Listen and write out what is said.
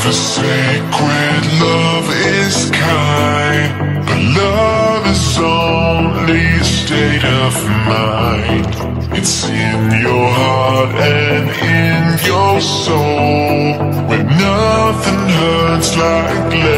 Sacred love is kind, but love is only a state of mind. It's in your heart and in your soul, where nothing hurts like love.